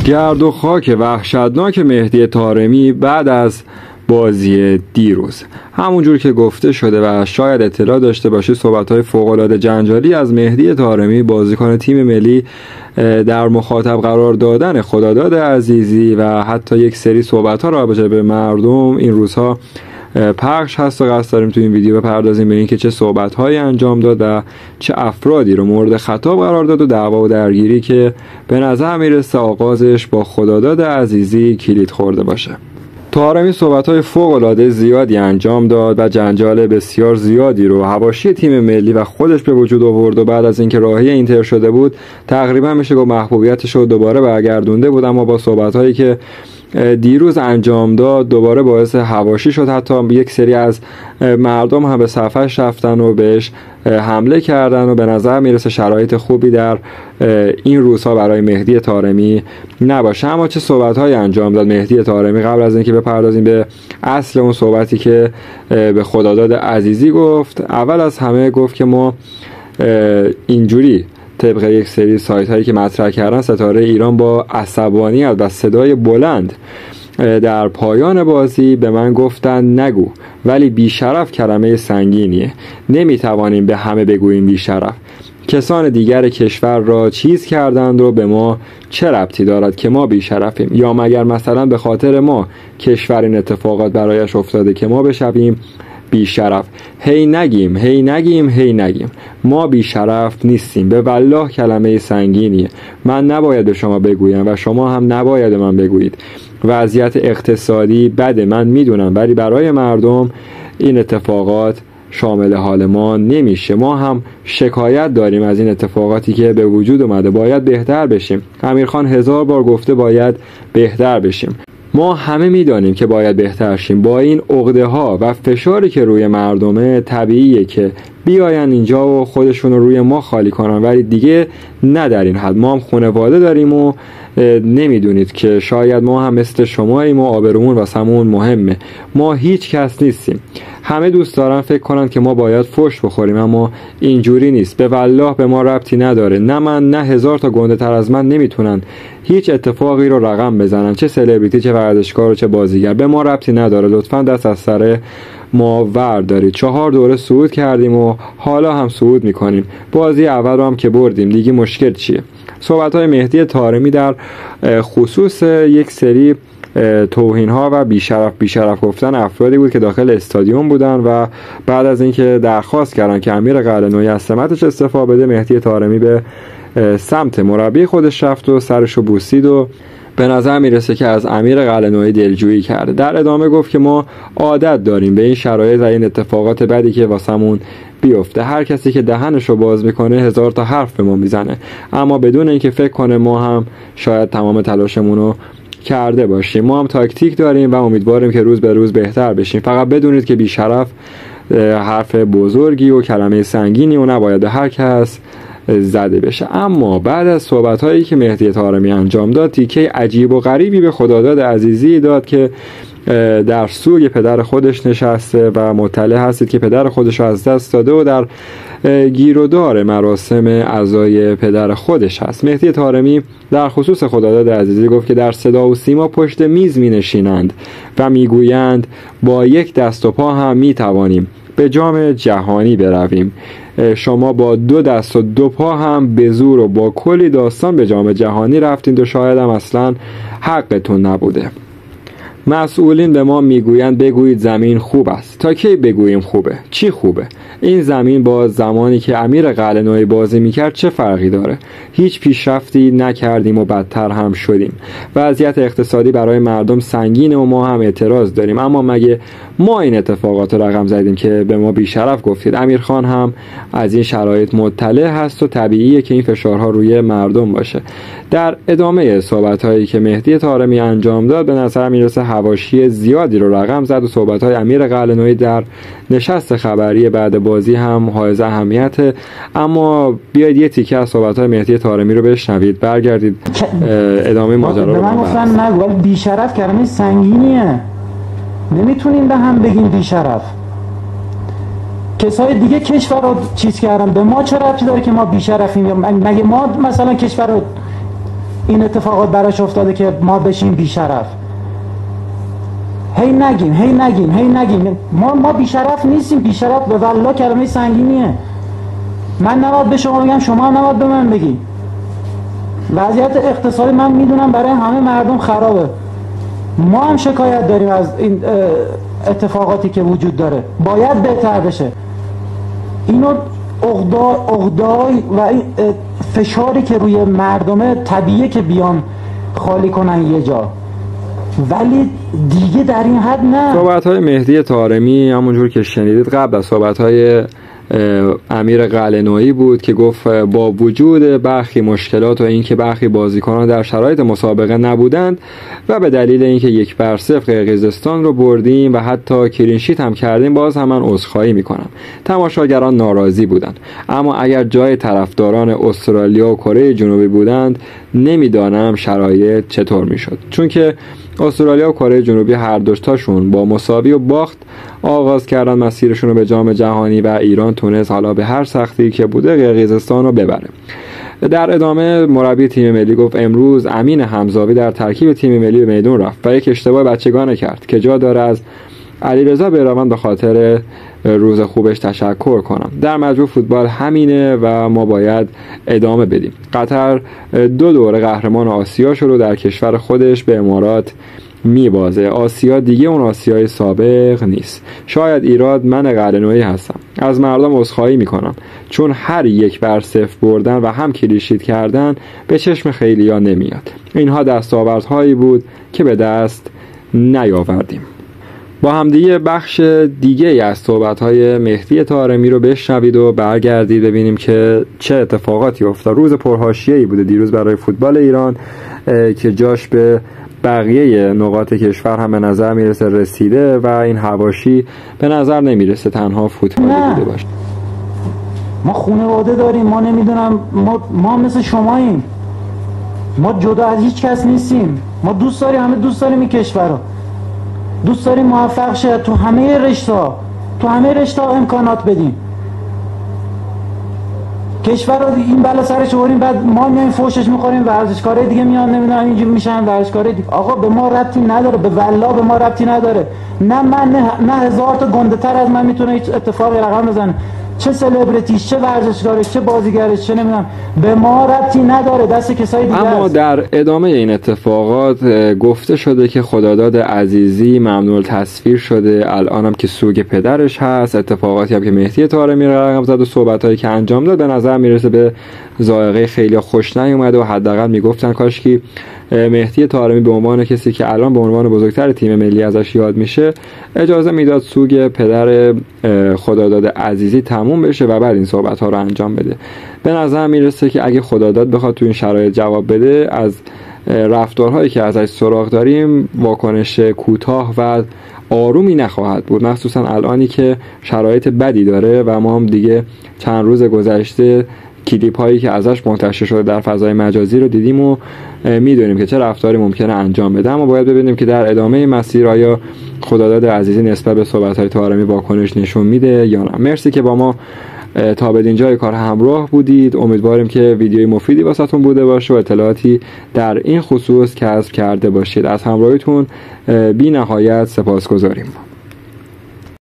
گرد و خاک وحشتناک مهدی طارمی بعد از بازی دیروز. همونجور که گفته شده و شاید اطلاع داشته باشید، صحبت‌های فوق‌العاده جنجالی از مهدی طارمی بازیکن تیم ملی در مخاطب قرار دادن خداداد عزیزی و حتی یک سری صحبت‌ها راجع به مردم این روزها پخش هست و قصد داریم تو این ویدیو بپردازیم به این که چه صحبت‌هایی انجام داد و چه افرادی رو مورد خطاب قرار داد و دعوا و درگیری که به نظر میرسه آغازش با خداداد عزیزی کلید خورده باشه. طارمی صحبت‌های فوق‌العاده زیادی انجام داد و جنجال بسیار زیادی رو حواشی تیم ملی و خودش به وجود آورد و بعد از اینکه راهی اینتر شده بود تقریبا میشه گفت محبوبیتش رو دوباره برگردونده بود، اما با صحبت‌هایی که دیروز انجام داد دوباره باعث حواشی شد. حتی یک سری از مردم هم به صفحش رفتن و بهش حمله کردن و به نظر میرسه شرایط خوبی در این روزها برای مهدی طارمی نباشه. اما چه صحبت‌هایی انجام داد مهدی طارمی؟ قبل از اینکه بپردازیم به اصل اون صحبتی که به خداداد عزیزی گفت، اول از همه گفت که ما اینجوری طبق یک سری سایت هایی که مطرح کردن ستاره ایران با عصبانیت و صدای بلند در پایان بازی به من گفتن نگو، ولی بیشرف کلمه سنگینیه، نمیتوانیم به همه بگوییم بیشرف. کسان دیگر کشور را چیز کردند و به ما چه ربطی دارد که ما بیشرفیم؟ یا مگر مثلا به خاطر ما کشور این اتفاقات برایش افتاده که ما بشویم بیشرف؟ هی نگیم ما بیشرف نیستیم. به والله کلمه سنگینیه، من نباید به شما بگویم و شما هم نباید من بگویید. وضعیت اقتصادی بده، من میدونم، ولی برای مردم این اتفاقات شامل حال ما نمیشه. ما هم شکایت داریم از این اتفاقاتی که به وجود اومده، باید بهتر بشیم. امیرخان 1000 بار گفته باید بهتر بشیم. ما همه میدانیم که باید بهتر شیم. با این عقده ها و فشاری که روی مردمه طبیعیه که بیاین اینجا و خودشون رو روی ما خالی کنن، ولی دیگه نه در این حد. ما هم خانواده داریم و نمیدونید که شاید ما هم مثل شماییم و آبرومون واسمون مهمه. ما هیچ کس نیستیم. همه دوست دارن فکر کنن که ما باید فحش بخوریم، اما اینجوری نیست. به والله به ما ربطی نداره. نه من نه 1000 تا گنده تر از من نمیتونن هیچ اتفاقی رو رقم بزنن، چه سلبریتی چه ورزشکار و چه بازیگر. به ما ربطی نداره. لطفاً دست از سر ما وردارید. 4 دوره صعود کردیم و حالا هم صعود میکنیم. بازی اول رو هم که بردیم، دیگه مشکل چیه؟ صحبت‌های مهدی طارمی در خصوص یک سری توهین‌ها و بیشرف گفتن افرادی بود که داخل استادیوم بودن و بعد از اینکه درخواست کردن که امیر قلعه‌نویی از سمتش استعفا بده، مهدی طارمی به سمت مربی خودش رفت و سرشو بوسید و به نظر میرسه که از امیر قلعه‌نویی دلجویی کرده. در ادامه گفت که ما عادت داریم به این شرایط و این اتفاقات بدی که واسمون بیفته. هر کسی که دهنشو باز میکنه 1000 تا حرف به ما میزنه، اما بدون اینکه فکر کنه ما هم شاید تمام تلاشمون رو کرده باشیم. ما هم تاکتیک داریم و امیدواریم که روز به روز بهتر بشیم. فقط بدونید که بیشرف حرف بزرگی و کلمه سنگینی و نباید به هر کس زده بشه. اما بعد از صحبت‌هایی که مهدی طارمی انجام داد، تیکه عجیب و غریبی به خداداد عزیزی داد که در سوگ پدر خودش نشسته و مطلع هستید که پدر خودش رو از دست داده و در گیرودار مراسم عزای پدر خودش هست. مهدی طارمی در خصوص خداداد عزیزی گفت که در صدا و سیما پشت میز می نشینند و می گویند با یک دست و پا هم می توانیم به جام جهانی برویم. شما با 2 دست و 2 پا هم به زور و با کلی داستان به جام جهانی رفتید و شاید هم اصلا حقتون نبوده. مسئولین به ما میگویند بگویید زمین خوب است. تا کی بگوییم خوبه؟ چی خوبه؟ این زمین با زمانی که امیر قلعه‌نویی بازی میکرد چه فرقی داره؟ هیچ پیشرفتی نکردیم و بدتر هم شدیم. وضعیت اقتصادی برای مردم سنگینه و ما هم اعتراض داریم. اما مگه ما این اتفاقات رو رقم زدیم که به ما بیشرف گفتید؟ امیرخان هم از این شرایط مطلع هست و طبیعیه که این فشارها روی مردم باشه. در ادامه صحبت‌هایی که مهدی طارمی انجام داد به نظر میرسه حواشی زیادی رو رقم زد و صحبت‌های امیر قلعه‌نویی در نشست خبری بعد بازی هم حائز اهمیته. اما بیاید یه تیکه از صحبت‌های مهدی طارمی رو بشنوید، برگردید ادامه ماجرا رو. من گفتن نگو، ولی بیشرف کلمه سنگینیه، نمیتونیم به هم بگیم بیشرف. کسای دیگه کشور رو چیز کردن، به ما چه ربطی داره که ما بیشرفیم؟ یا مگه ما مثلا کشور رو این اتفاقات براش افتاده که ما بشیم بیشرف. هی نگیم ما بیشرف نیستیم. بیشرف به والله کلمه سنگینیه. من نباید به شما بگم، شما هم نباید به من بگی. وضعیت اقتصادی من میدونم برای همه مردم خرابه. ما هم شکایت داریم از این اتفاقاتی که وجود داره، باید بهتر بشه. اینو عقده‌ای و این فشاری که روی مردمه طبیعیه که بیان خالی کنن یه جا، ولی دیگه در این حد نه. صحبت‌های مهدی طارمی همونجور که شنیدید قبل از صحبت‌های امیر قلعه‌نویی بود که گفت با وجود برخی مشکلات و اینکه برخی بازیکنان در شرایط مسابقه نبودند و به دلیل اینکه 1-0 قرقیزستان رو بردیم و حتی کلینشیت هم کردیم، باز هم من عذرخواهی میکنم. تماشاگران ناراضی بودند، اما اگر جای طرفداران استرالیا و کره جنوبی بودند نمیدانم شرایط چطور میشد، چون که استرالیا و کره جنوبی هر دوتاشون با مساوی و باخت آغاز کردن مسیرشون رو به جام جهانی و ایران تونست حالا به هر سختی که بوده قرقیزستان رو ببره. در ادامه مربی تیم ملی گفت امروز امین حمزاوی در ترکیب تیم ملی به میدون رفت و یک اشتباه بچگانه کرد که جا داره از علیرضا بیرانوند به خاطر روز خوبش تشکر کنم. در مجموع فوتبال همینه و ما باید ادامه بدیم. قطر 2 دوره قهرمان آسیا شد و در کشور خودش به امارات میبازه. آسیا دیگه اون آسیای سابق نیست. شاید ایراد من قلعه‌نویی هستم. از مردم عذرخواهی میکنم، چون هر 1-0 بردن و هم کلینشیت کردن به چشم خیلیا نمیاد. اینها دستاوردهایی بود که به دست نیاوردیم. با همدیگه بخش دیگه ای از صحبت‌های مهدی طارمی رو بشنوید و برگردید ببینیم که چه اتفاقاتی افتاد. روز پرحاشیه‌ای بوده دیروز برای فوتبال ایران که جاش به بقیه نقاط کشور هم به نظر میرسه رسیده و این حواشی به نظر نمیرسه تنها فوتبالی بوده باشه. ما خانواده داریم، ما نمیدونم ما مثل شماییم، ما جدا از هیچ کس نیستیم. ما دوست داریم، همه دوست داریم این کشور رو، دوست داریم موفق شه تو همه رشته امکانات بدیم. کشور رو این بالا سرش آوریم، بعد ما میایم فوشش میخوریم، ورزشکارای دیگه میان نمیدونم اینجوری میشن ورزشکارای دیگه. آقا به ما ربطی نداره، به والله به ما ربطی نداره. نه من نه هزار تا گنده تر از من میتونه هیچ اتفاقی رقم بزنه، چه سلبریتیش، چه ورزشکارش، چه بازیگرش، چه نمیدونم، به ما ربطی نداره، دست کسای دیگه. اما در ادامه این اتفاقات گفته شده که خداداد عزیزی ممنوع تصویر شده، الانم که سوگ پدرش هست. اتفاقاتی هم که مهدی طارمی رقم زد و صحبتایی که انجام داد به نظر میرسه به ذائقه خیلی خوش نیومده و حداقل میگفتن کاشکی مهدی طارمی به عنوان کسی که الان به عنوان بزرگتر تیم ملی ازش یاد میشه اجازه میداد سوگ پدر خداداد عزیزی تموم بشه و بعد این صحبت ها رو انجام بده. به نظر میرسه که اگه خداداد بخواد تو این شرایط جواب بده، از رفتارهایی که ازش سراغ داریم واکنش کوتاه و آرومی نخواهد بود، مخصوصا الانی که شرایط بدی داره و ما هم دیگه چند روز گذشته کلیپ هایی که ازش منتشر شده در فضای مجازی رو دیدیم و میدونیم که چه رفتاری ممکنه انجام بده. اما باید ببینیم که در ادامه مسیر آیا خداداد عزیزی نسبت به صحبت های طارمی واکنش نشون میده یا نه. مرسی که با ما تا به اینجای کار همراه بودید. امیدواریم که ویدیوی مفیدی واسهتون بوده باشه و اطلاعاتی در این خصوص کسب کرده باشید. از همراهیتون بی نهایت سپاسگزاریم.